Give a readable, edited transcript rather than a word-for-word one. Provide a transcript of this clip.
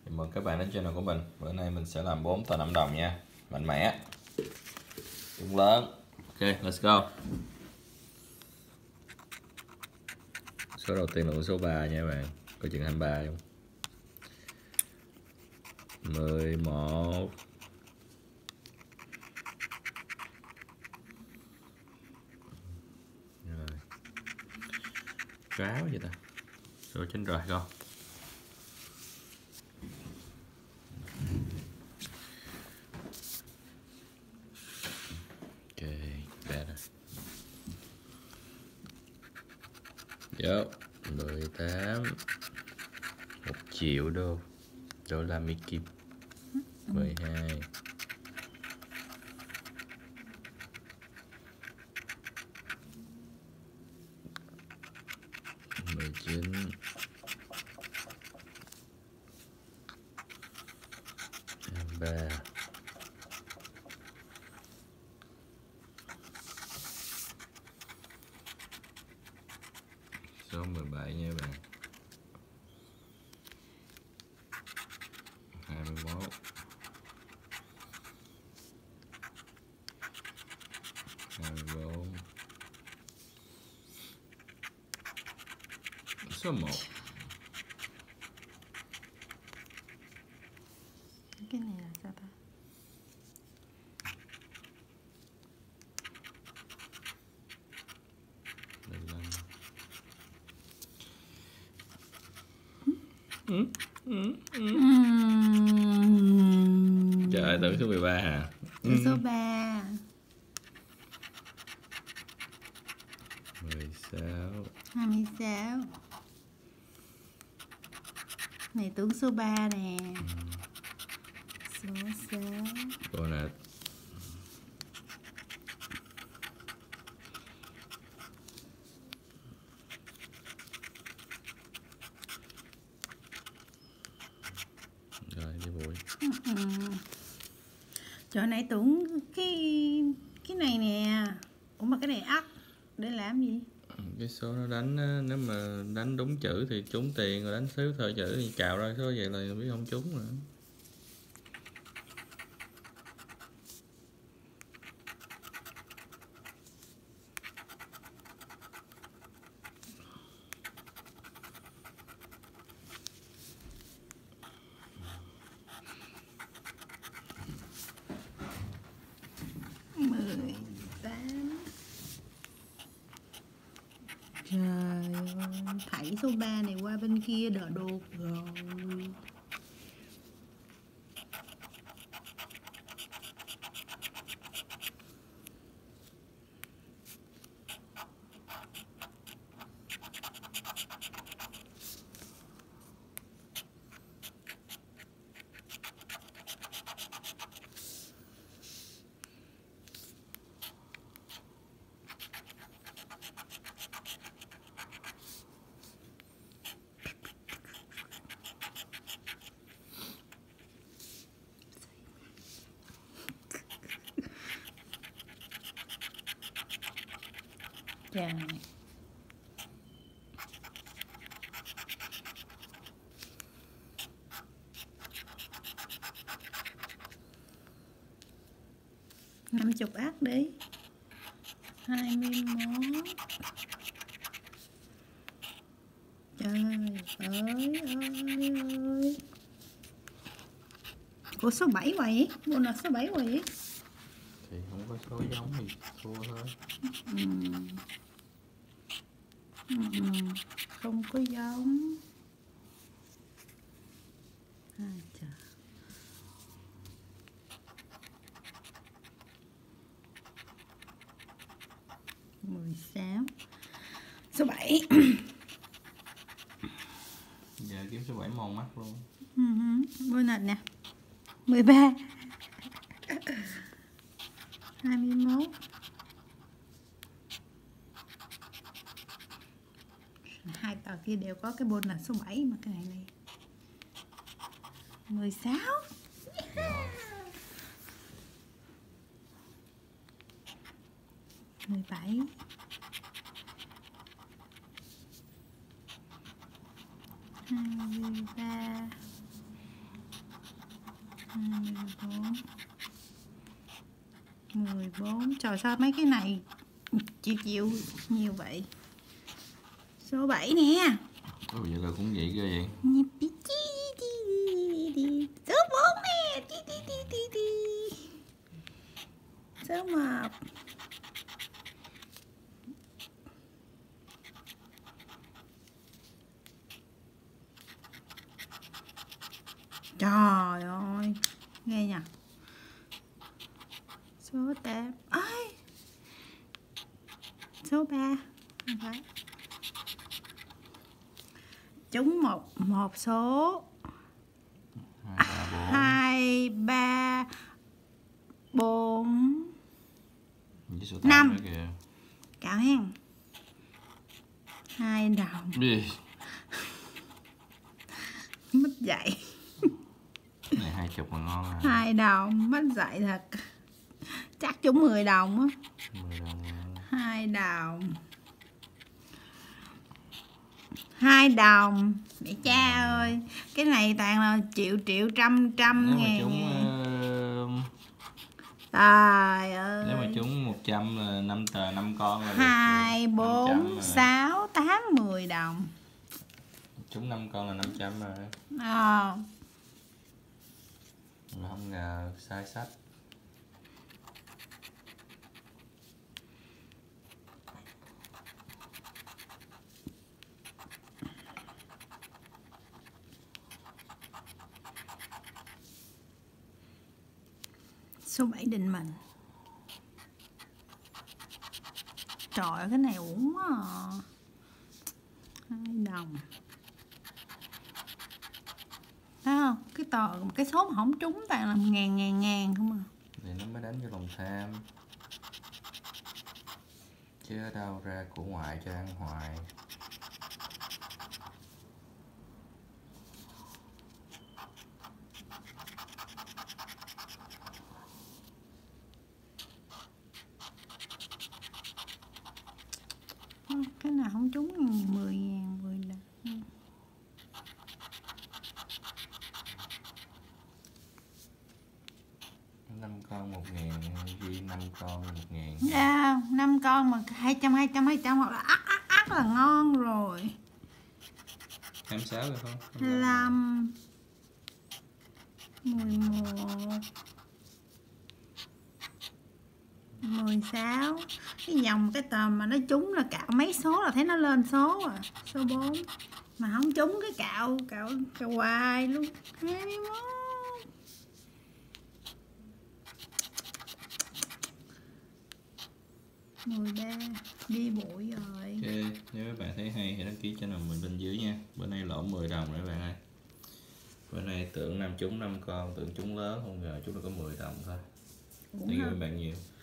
Thì mời các bạn đến channel của mình. Bữa nay mình sẽ làm 4 tờ 5 đồng nha. Mạnh mẽ, cũng lớn. Ok, let's go. Số đầu tiên là số 3 nha các bạn. Có chừng 23 không? 11. Rồi. Cáo vậy ta. Số trên rồi không? Ok, better. Vô 18. 1 triệu đô la Mỹ Kim. 12. 19. 23. Số 17 nha các bạn. 21. 24. Số 1. Cái này là sao ta? Trời, tưởng số 13 hả? Số 3. 16. 26. Này tưởng số 3 nè. Số 6. Bonus. Rồi đi bụi. Chỗ nãy tưởng cái này nè. Ủa mà cái này ắt để làm gì? Cái số nó đánh á, nếu mà đánh đúng chữ thì trúng tiền, rồi đánh xíu thời chữ thì cào ra số vậy là biết không trúng nữa. Trời ơi, thảy số 3 này qua bên kia đỡ đột rồi. Trời. Năm chục ác đi. 21. Trời ơi. Ủa số 7 vậy? Bộ nào số 7 vậy? Thì không có số giống thì thua thôi. Không có giống. Ai trời. Mười sáu. Số 7. Giờ kiếm số 7 mòn mắt luôn. Bonus nè. 13. 21. Hai tờ kia đều có cái bonus số 7 mà cái này 16. 17. 23. 24 14. Trời, sao mấy cái này chịu nhiều vậy. Số 7 nè. Ủa vậy là cũng vậy ghê vậy. Số 4 nè. Số 1. Trời ơi, nghe nhỉ. Số 8. Ơi, số 3. Không phải. Trúng một số 2, 3, 4, Với số 5. nữa kìa. Cạo hen. 2 đồng. Đi. Mất dạy. Này 20 mà ngon à. 2 đồng, mất dạy thật. Chắc trúng 10 đồng á. 10 đồng. 2 đồng. 2 đồng. Mẹ cha ơi, cái này toàn là triệu trăm Nếu mà ngàn. trúng Trời ơi. nếu mà trúng 100 là 5 tờ 5 con là được. 2, 4, 500 6, 8, 10 đồng. Trúng 5 con là 500 rồi. Ờ. Mà không ngờ sai sách. Số 7 định mệnh. Trời ơi, cái này uổng quá à. 2 đồng. Thấy không? Cái số mà không trúng toàn là ngàn không à. Thì nó mới đánh vô lòng tham. Chứ ở đâu ra của ngoại cho ăn hoài. Cái nào không trúng 10.000 10 đồng. Năm con 1.000, ghi 5 con 1.000. Dạ, 5 con mà 200 hoặc là ắt là ngon rồi. 26 được không? 25 11 16. Cái dòng cái tờ mà nó trúng là cạo mấy số là thấy nó lên số à. Số 4 mà không trúng cái cạo hoài luôn. 21 13. Đi bụi rồi. Ok, nếu các bạn thấy hay thì đăng ký channel mình bên dưới nha. Bữa nay lỗ 10 đồng rồi các bạn ơi. Bữa nay tưởng trúng 5 con, tưởng trúng lớn, không ngờ chúng nó có 10 đồng thôi. Thank you các bạn nhiều.